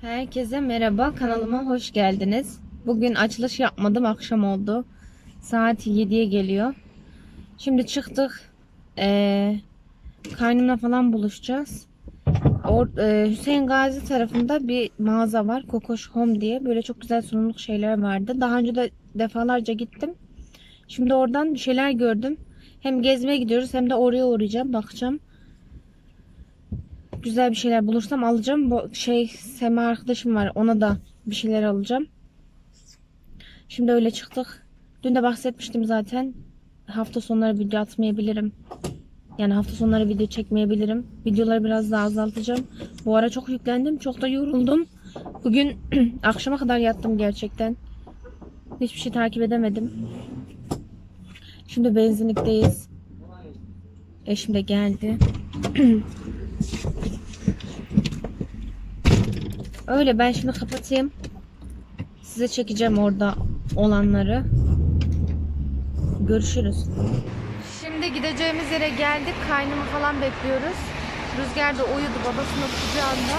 Herkese merhaba, kanalıma hoş geldiniz. Bugün açılış yapmadım, akşam oldu. Saat 7'ye geliyor. Şimdi çıktık. Kaynımla falan buluşacağız. Hüseyin Gazi tarafında bir mağaza var, Kokoş Home diye. Böyle çok güzel sunumluk şeyler vardı. Daha önce de defalarca gittim. Şimdi oradan bir şeyler gördüm. Hem gezmeye gidiyoruz hem de oraya uğrayacağım, bakacağım. Güzel bir şeyler bulursam alacağım. Bu Sema arkadaşım var, ona da bir şeyler alacağım. Şimdi öyle çıktık. Dün de bahsetmiştim zaten. Hafta sonları video atmayabilirim. Yani hafta sonları video çekmeyebilirim. Videoları biraz daha azaltacağım. Bu ara çok yüklendim. Çok da yoruldum. Bugün akşama kadar yattım gerçekten. Hiçbir şey takip edemedim. Şimdi benzinlikteyiz. Eşim de geldi. Öyle, ben şimdi kapatayım. Size çekeceğim orada olanları. Görüşürüz. Şimdi gideceğimiz yere geldik. Kaynımı falan bekliyoruz. Rüzgar da uyudu babasının kucağında.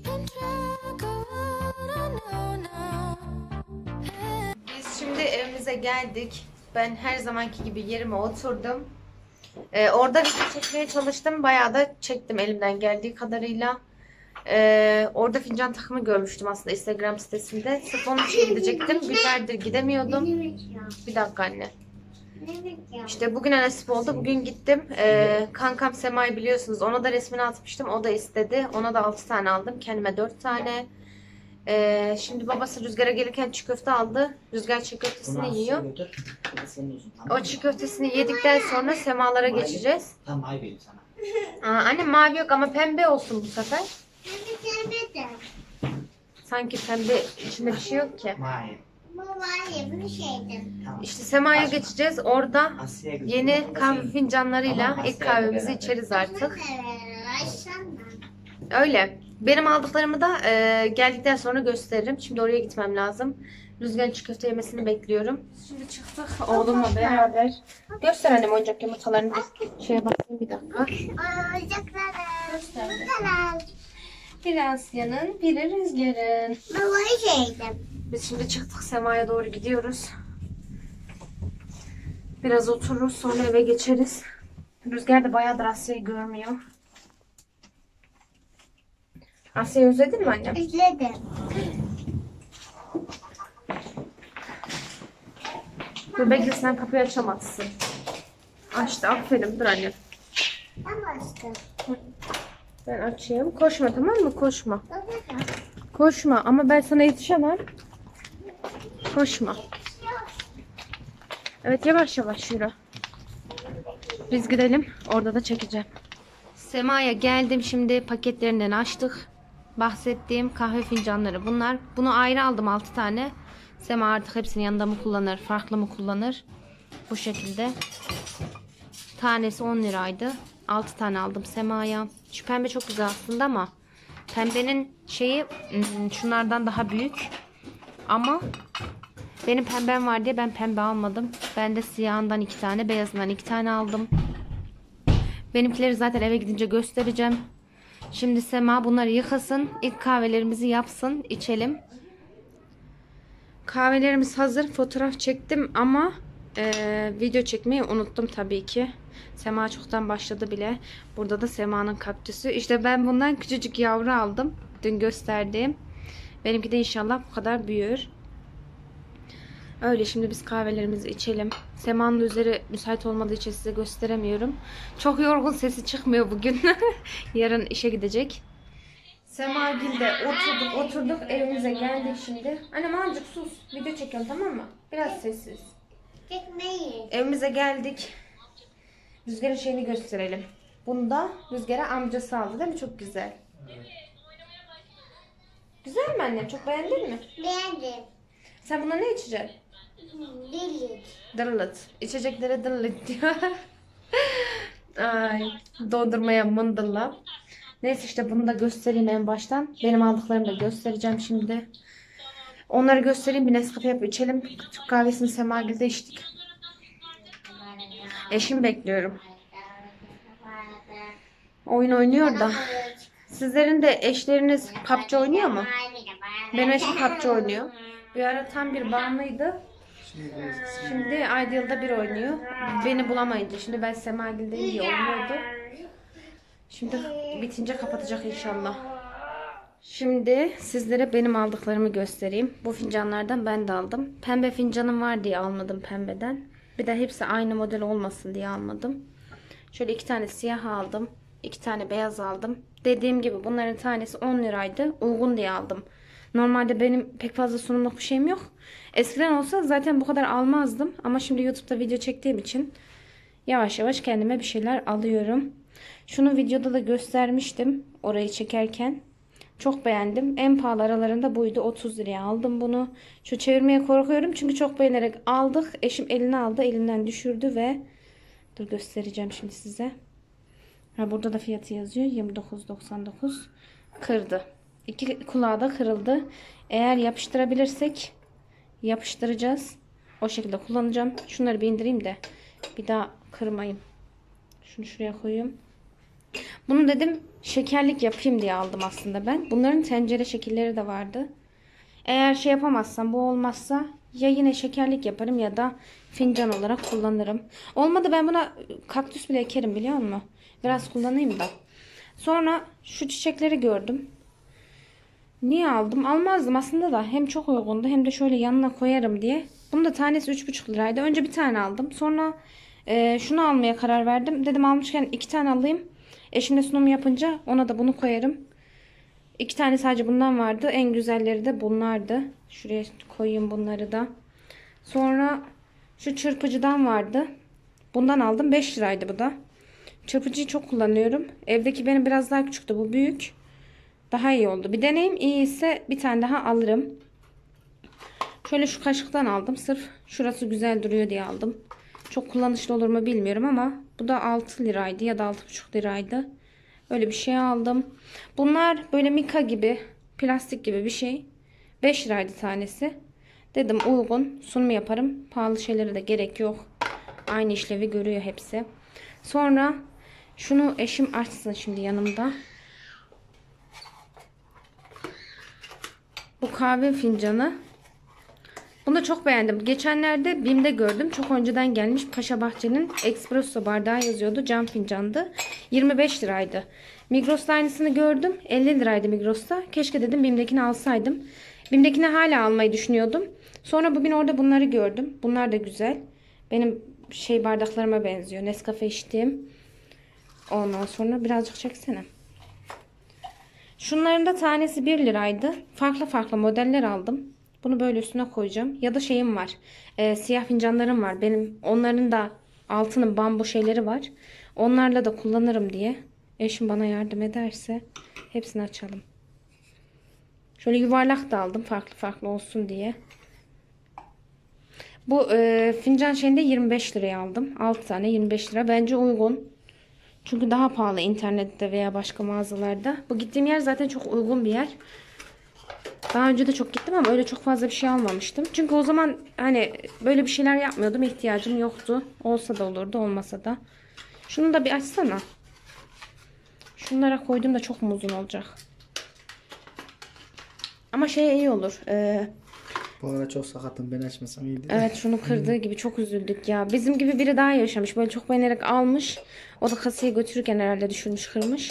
Biz şimdi evimize geldik. Ben her zamanki gibi yerime oturdum. Orada video çekmeye çalıştım. Bayağı da çektim elimden geldiği kadarıyla. Orada fincan takımı görmüştüm aslında Instagram sitesinde. Sırf onun için gidecektim. Günlerdir gidemiyordum. Bir dakika anne. İşte bugüne nasip oldu. Bugün gittim. Kankam Sema'yı biliyorsunuz. Ona da resmini atmıştım. O da istedi. Ona da 6 tane aldım. Kendime 4 tane. Şimdi babası Rüzgar'a gelirken çiğ köfte aldı. Rüzgar çiğ köftesini yiyor. O çiğ köftesini yedikten sonra semalara geçeceğiz. Tamam, mavi vereyim sana. Anne mavi yok ama pembe olsun bu sefer. Pembe de. Sanki pembe içinde bir şey yok ki. Mavi. Bu var ya bir şeydi. Tamam. İşte semaya geçeceğiz. Orada Asya'ya götür. yeni kahve fincanlarıyla Tamam, ilk Asya'yla kahvemizi beraber. içeriz artık. Açsana. Öyle. Benim aldıklarımı da geldikten sonra gösteririm. Şimdi oraya gitmem lazım. Rüzgar'ın çiğ köfte yemesini bekliyorum. Şimdi çıktık oğlumla beraber. Göster annem oyuncak yumurtalarını. Şeye bakayım bir dakika. Oyuncakları. Biri Asya'nın, biri Rüzgar'ın. Bu var şeydi. Biz şimdi çıktık. Sema'ya doğru gidiyoruz. Biraz otururuz. Sonra eve geçeriz. Rüzgar da bayağıdır Asya'yı görmüyor. Asya'yı özledin mi annem? Üzledim. Dur bekle sen kapıyı açamazsın. Açtı aferin dur annem. Ben bastım. Ben açayım. Koşma tamam mı? Koşma. Koşma ama ben sana yetişemem. Koşma. Evet yavaş yavaş yürü. Biz gidelim. Orada da çekeceğim. Sema'ya geldim. Şimdi paketlerinden açtık. Bahsettiğim kahve fincanları bunlar. Bunu ayrı aldım 6 tane. Sema artık hepsini yanında mı kullanır, farklı mı kullanır? Bu şekilde. Tanesi 10 liraydı. 6 tane aldım Sema'ya. Şu pembe çok güzel aslında ama pembenin şeyi şunlardan daha büyük. Ama benim pembem var diye ben pembe almadım. Ben de siyahından 2 tane, beyazından 2 tane aldım. Benimkileri zaten eve gidince göstereceğim. Şimdi Sema bunları yıkasın. İlk kahvelerimizi yapsın. İçelim. Kahvelerimiz hazır. Fotoğraf çektim ama video çekmeyi unuttum tabii ki. Sema çoktan başladı bile. Burada da Sema'nın kaktüsü. İşte ben bundan küçücük yavru aldım. Dün gösterdiğim. Benimki de inşallah bu kadar büyür. Öyle şimdi biz kahvelerimizi içelim. Sema'nın üzeri müsait olmadığı için size gösteremiyorum. Çok yorgun sesi çıkmıyor bugün. Yarın işe gidecek. Semagil'de oturduk evimize geldik şimdi. Annem azıcık sus. Video çekiyorum tamam mı? Biraz sessiz. Çekmeyi. Evimize geldik. Rüzgar'ın şeyini gösterelim. Bunu da Rüzgar'a amcası aldı değil mi? Çok güzel. Güzel mi annem? Çok beğendin mi? Beğendim. Sen buna ne içeceksin? Deli. Dırlıt. İçeceklere dırlıt diyor. Ay, dondurmaya mındılla. Neyse işte bunu da göstereyim en baştan. Benim aldıklarımı da göstereceğim şimdi. Onları göstereyim. Bir Nescafe yapıp içelim. Türk kahvesini Semagil'de içtik. Eşimi bekliyorum. Oyun oynuyor da. Sizlerin de eşleriniz PUBG oynuyor mu? Benim eşim PUBG oynuyor. Bir ara tam bir bağımlıydı. Şimdi ayda yılda bir oynuyor. Beni bulamayınca. Şimdi ben Semagil'deyim diye oynuyordu. Şimdi bitince kapatacak inşallah. Şimdi sizlere benim aldıklarımı göstereyim. Bu fincanlardan ben de aldım. Pembe fincanım var diye almadım pembeden. Bir de hepsi aynı model olmasın diye almadım. Şöyle 2 tane siyah aldım. 2 tane beyaz aldım. Dediğim gibi bunların tanesi 10 liraydı. Uygun diye aldım. Normalde benim pek fazla sunumluk bir şeyim yok. Eskiden olsa zaten bu kadar almazdım. Ama şimdi YouTube'da video çektiğim için yavaş yavaş kendime bir şeyler alıyorum. Şunu videoda da göstermiştim orayı çekerken. Çok beğendim. En pahalı aralarında buydu. 30 liraya aldım bunu. Şu çevirmeye korkuyorum çünkü çok beğenerek aldık. Eşim eline aldı. Elinden düşürdü ve dur göstereceğim şimdi size. Ha, burada da fiyatı yazıyor. 29.99. Kırdı. 2 kulağı da kırıldı. Eğer yapıştırabilirsek yapıştıracağız. O şekilde kullanacağım. Şunları bir indireyim de bir daha kırmayayım. Şunu şuraya koyayım. Bunu dedim şekerlik yapayım diye aldım aslında ben. Bunların tencere şekilleri de vardı. Eğer şey yapamazsam, bu olmazsa ya yine şekerlik yaparım ya da fincan olarak kullanırım. Olmadı ben buna kaktüs bile ekerim, biliyor musun? Biraz kullanayım da. Sonra şu çiçekleri gördüm. Niye aldım? Almazdım aslında da. Hem çok uygundu hem de şöyle yanına koyarım diye. Bunun da tanesi 3,5 liraydı. Önce bir tane aldım. Sonra şunu almaya karar verdim. Dedim almışken 2 tane alayım. Eşimle sunum yapınca ona da bunu koyarım. 2 tane sadece bundan vardı. En güzelleri de bunlardı. Şuraya koyayım bunları da. Sonra şu çırpıcıdan vardı. Bundan aldım. 5 liraydı bu da. Çırpıcıyı çok kullanıyorum. Evdeki benim biraz daha küçüktü. Bu büyük. Daha iyi oldu. Bir deneyim, iyi ise bir tane daha alırım. Şöyle şu kaşıktan aldım. Sırf şurası güzel duruyor diye aldım. Çok kullanışlı olur mu bilmiyorum ama bu da 6 liraydı ya da 6,5 liraydı. Öyle bir şey aldım. Bunlar böyle mika gibi, plastik gibi bir şey. 5 liraydı tanesi. Dedim uygun, sunum yaparım. Pahalı şeylere de gerek yok. Aynı işlevi görüyor hepsi. Sonra şunu eşim açsın şimdi yanımda. Bu kahve fincanı. Bunu da çok beğendim. Geçenlerde BİM'de gördüm. Çok önceden gelmiş. Paşa Bahçe'nin espresso bardağı yazıyordu. Cam fincandı. 25 liraydı. Migros'ta aynısını gördüm. 50 liraydı Migros'ta. Keşke dedim BİM'dekini alsaydım. BİM'dekini hala almayı düşünüyordum. Sonra bugün orada bunları gördüm. Bunlar da güzel. Benim şey bardaklarıma benziyor. Nescafe içtiğim. Ondan sonra birazcık çeksene. Şunların da tanesi 1 liraydı. Farklı farklı modeller aldım. Bunu böyle üstüne koyacağım. Ya da şeyim var. Siyah fincanlarım var. Benim onların da altının bambu şeyleri var. Onlarla da kullanırım diye. Eşim bana yardım ederse hepsini açalım. Şöyle yuvarlak da aldım. Farklı farklı olsun diye. Bu fincan şeyinde 25 liraya aldım. 6 tane 25 lira. Bence uygun. Çünkü daha pahalı internette veya başka mağazalarda. Bu gittiğim yer zaten çok uygun bir yer. Daha önce de çok gittim ama öyle çok fazla bir şey almamıştım. Çünkü o zaman hani böyle bir şeyler yapmıyordum. İhtiyacım yoktu. Olsa da olurdu, olmasa da. Şunu da bir açsana. Şunlara koydum da çok mu uzun olacak? Ama şey iyi olur. Bu ara çok sakatım, ben açmasam iyiydi. Evet, şunu kırdığı gibi çok üzüldük ya. Bizim gibi biri daha yaşamış. Böyle çok beğenerek almış. O da kasaya götürürken herhalde düşürmüş, kırmış.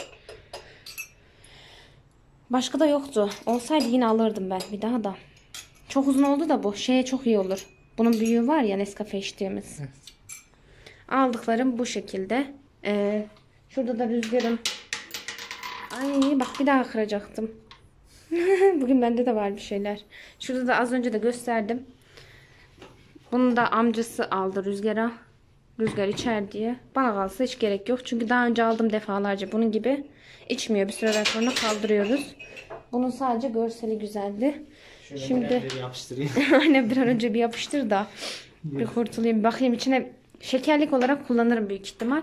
Başka da yoktu. Olsaydı yine alırdım ben bir daha da. Çok uzun oldu da bu. Şeye çok iyi olur. Bunun büyüğü var ya, Nescafe içtiğimiz. Evet. Aldıklarım bu şekilde. Şurada da rüzgarım. Ay bak, bir daha kıracaktım. Bugün bende de var bir şeyler. Şurada da az önce de gösterdim. Bunu da amcası aldı Rüzgar'a. Rüzgar içer diye. Bana kalsa hiç gerek yok. Çünkü daha önce aldım defalarca bunun gibi. İçmiyor. Bir süreden sonra kaldırıyoruz. Bunun sadece görseli güzeldi. Şöyle Şimdi bir yapıştırayım. aynen, bir an önce bir yapıştır da bir kurtulayım. Bakayım, içine şekerlik olarak kullanırım büyük ihtimal.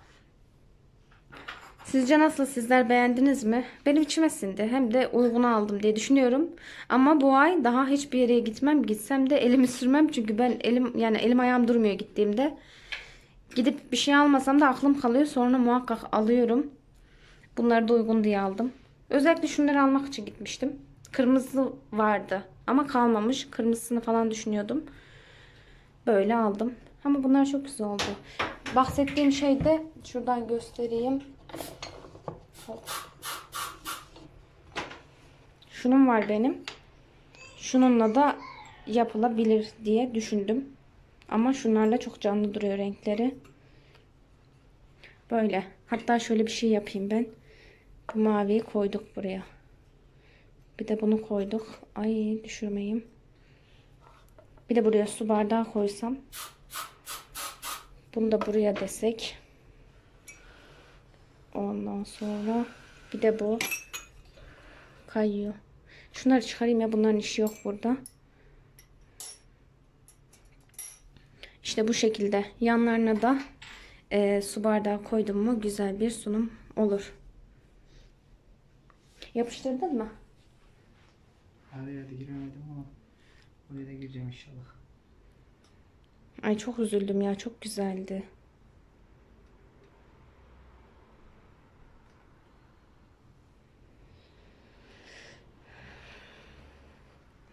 Sizce nasıl? Sizler beğendiniz mi? Benim içime sindi. Hem de uygunu aldım diye düşünüyorum. Ama bu ay daha hiçbir yere gitmem. Gitsem de elimi sürmem. Çünkü ben elim ayağım durmuyor gittiğimde. Gidip bir şey almasam da aklım kalıyor. Sonra muhakkak alıyorum. Bunları da uygun diye aldım. Özellikle şunları almak için gitmiştim. Kırmızı vardı ama kalmamış. Kırmızısını falan düşünüyordum. Böyle aldım. Ama bunlar çok güzel oldu. Bahsettiğim şey de şuradan göstereyim. Şunun var benim. Şununla da yapılabilir diye düşündüm. Ama şunlarla çok canlı duruyor renkleri. Böyle. Hatta şöyle bir şey yapayım ben. Bu maviyi koyduk buraya. Bir de bunu koyduk. Ay, düşürmeyeyim. Bir de buraya su bardağı koysam. Bunu da buraya desek. Ondan sonra bir de bu kayıyor. Şunları çıkarayım ya, bunların işi yok burada. İşte bu şekilde. Yanlarına da su bardağı koydum mu güzel bir sunum olur. Yapıştırdın mı? Araya da giremedim ama oraya da gireceğim inşallah. Ay çok üzüldüm ya, çok güzeldi.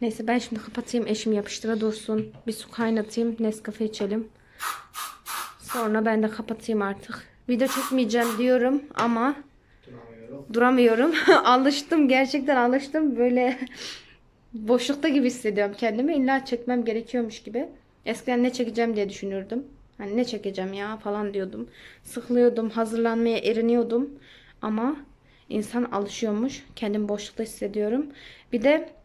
Neyse ben şimdi kapatayım. Eşim yapıştıra dursun. Bir su kaynatayım. Nescafe içelim. Sonra ben de kapatayım artık. Video çekmeyeceğim diyorum ama duramıyorum. Alıştım. Gerçekten alıştım. Böyle boşlukta gibi hissediyorum kendimi. İlla çekmem gerekiyormuş gibi. Eskiden ne çekeceğim diye düşünürdüm. Hani ne çekeceğim ya falan diyordum. Sıkılıyordum. Hazırlanmaya eriniyordum. Ama insan alışıyormuş. Kendimi boşlukta hissediyorum. Bir de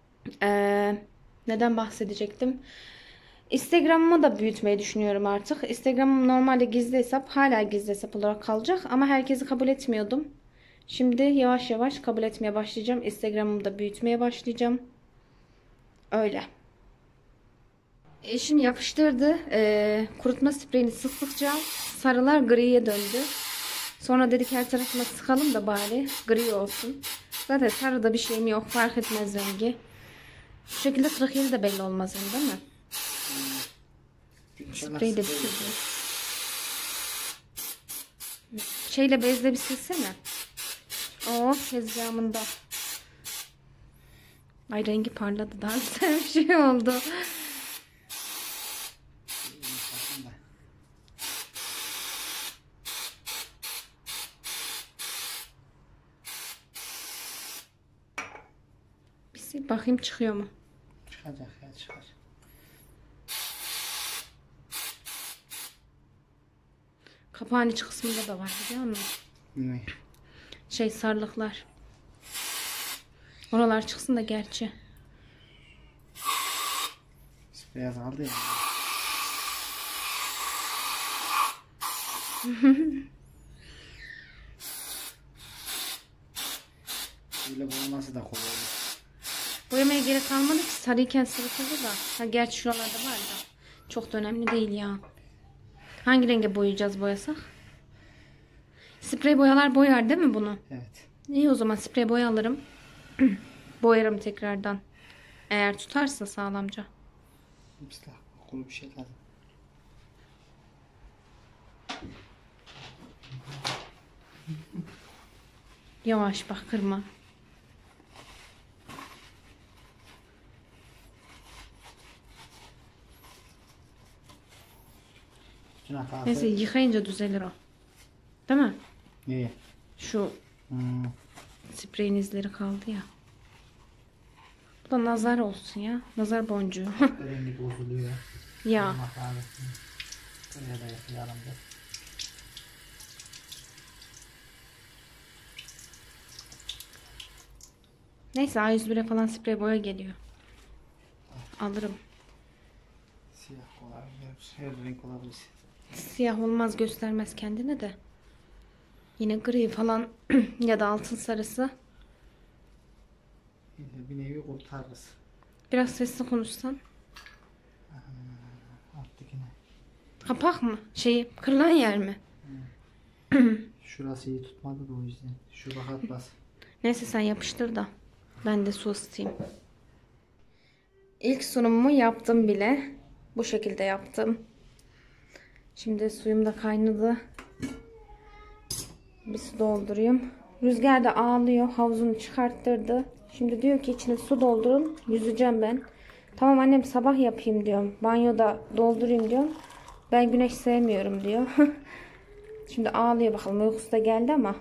neden bahsedecektim? Instagram'ımı da büyütmeyi düşünüyorum artık. Instagram'ım normalde gizli hesap. Hala gizli hesap olarak kalacak. Ama herkesi kabul etmiyordum. Şimdi yavaş yavaş kabul etmeye başlayacağım. Instagram'ımı da büyütmeye başlayacağım. Öyle. Eşim yapıştırdı. Kurutma spreyini sıktıkça sarılar griye döndü. Sonra dedik her tarafına sıkalım da bari gri olsun. Zaten sarıda bir şeyim yok. Fark etmez rengi. Bu şekilde trakeli de belli olmaz hem, değil mi? Spreyi de bitirdim. Şeyle bezle bir silsene. Tezgahımında. Ay rengi parladı. Daha güzel bir şey oldu. Bir sil bakayım çıkıyor mu? Çıkacak ya, çıkar. Kapağın iç kısmında da var biliyor musun? Ne? Şey sarılıklar. Oralar çıksın da gerçi. Beyaz aldı ya. Böyle boyaması da kolay olur. Boyamaya gerek kalmadı ki. Sarıyken sırıtıldı da. Ha, gerçi şuralarda var da. Çok da önemli değil ya. Hangi renge boyayacağız boyasak? Sprey boyalar boyar değil mi bunu? Evet. İyi o zaman sprey boya alırım. Boyarım tekrardan. Eğer tutarsa sağlamca. Bismillah. Kuru bir şey lazım. Yavaş bak kırma. Neyse yıkayınca düzelir o. Değil mi? İyi. Şu spreyin izleri kaldı ya. Bu da nazar olsun ya. Nazar boncuğu. Rengi bozuluyor. Ya. Buraya da yapayalım da. Neyse A101'e falan sprey boya geliyor. Alırım. Siyah olabilir. Her renk olabilir. Siyah olmaz, göstermez kendine de. Yine gri falan ya da altın sarısı. Bir nevi kurtarırız. Biraz sesli konuşsan. Alttakine. Kapak mı? Kırılan yer mi? Şurası iyi tutmadı da o yüzden. Şu rahat bas. Neyse sen yapıştır da. Ben de su ısıtayım. İlk sunumumu yaptım bile. Bu şekilde yaptım. Şimdi suyum da kaynadı. Bir su doldurayım. Rüzgar da ağlıyor. Havuzunu çıkarttırdı. Şimdi diyor ki içine su doldurun. Yüzeceğim ben. Tamam annem sabah yapayım diyorum. Banyoda doldurayım diyorum. Ben güneş sevmiyorum diyor. Şimdi ağlıyor bakalım. Uykusu da geldi ama.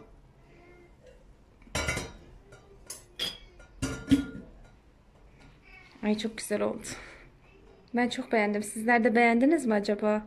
Ay çok güzel oldu. Ben çok beğendim. Sizler de beğendiniz mi acaba?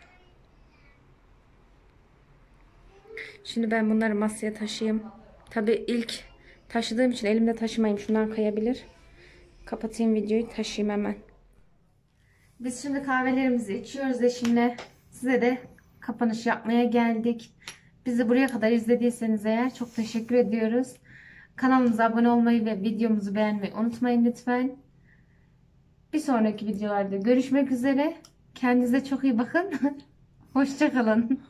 Şimdi ben bunları masaya taşıyayım. Tabii ilk taşıdığım için elimde taşımayayım. Şundan kayabilir. Kapatayım videoyu, taşıyayım hemen. Biz şimdi kahvelerimizi içiyoruz eşimle. Size de kapanış yapmaya geldik. Bizi buraya kadar izlediyseniz eğer çok teşekkür ediyoruz. Kanalımıza abone olmayı ve videomuzu beğenmeyi unutmayın lütfen. Bir sonraki videolarda görüşmek üzere. Kendinize çok iyi bakın. Hoşça kalın.